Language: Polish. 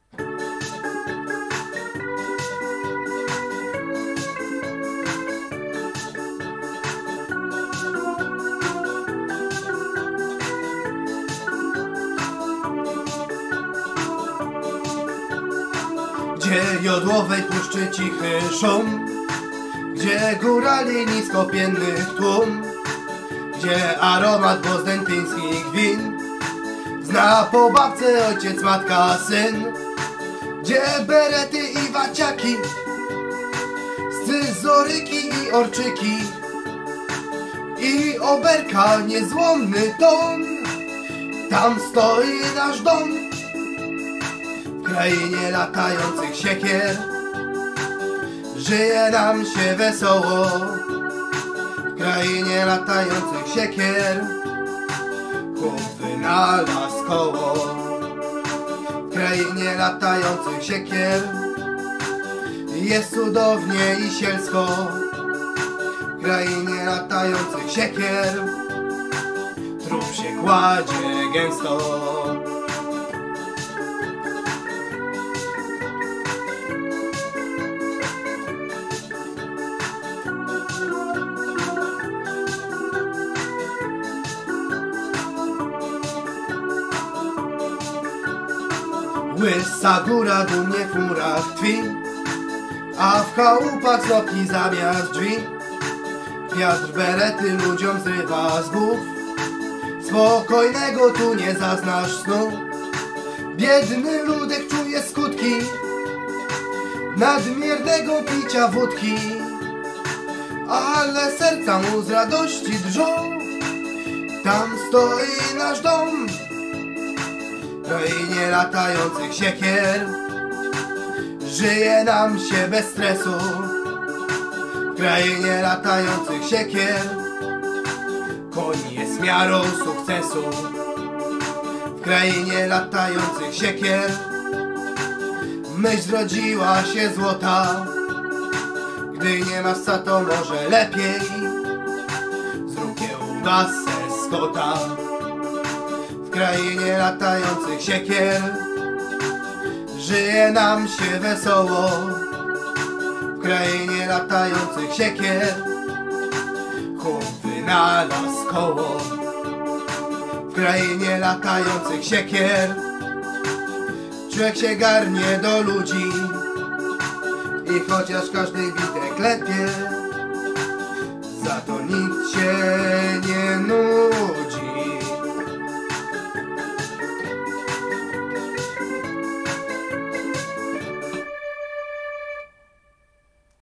Gdzie jodłowej puszczy cichy szum, gdzie górali niskopiennych tłum, gdzie aromat bozdętyńskich win zna po babce ojciec, matka, syn, gdzie berety i waciaki, scyzoryki i orczyki i oberka, niezłomny ton. Tam stoi nasz dom, w krainie latających siekier. Żyje nam się wesoło, w krainie latających siekier. Chłop wynalazł koło, w krainie latających siekier. Jest cudownie i sielsko, w krainie latających siekier. Trup się kładzie gęsto. Łysa góra dumnie w chmurach tkwi, a w chałupach snopki zamiast drzwi. Wiatr berety ludziom zrywa z głów, spokojnego tu nie zaznasz snu. Biedny ludek czuje skutki nadmiernego picia wódki, ale serca mu z radości drżą. Tam stoi nasz dom, w krainie latających siekier. Żyje nam się bez stresu, w krainie latających siekier. Koń jest miarą sukcesu, w krainie latających siekier. Myśl zrodziła się złota, gdy nie masz co, to może lepiej zrób kiełbasę z kota. W krainie latających siekier żyje nam się wesoło, w krainie latających siekier. Chłop wynalazł koło, w krainie latających siekier. Człowiek się garnie do ludzi i chociaż każdy bite klepie, za to nikt się nie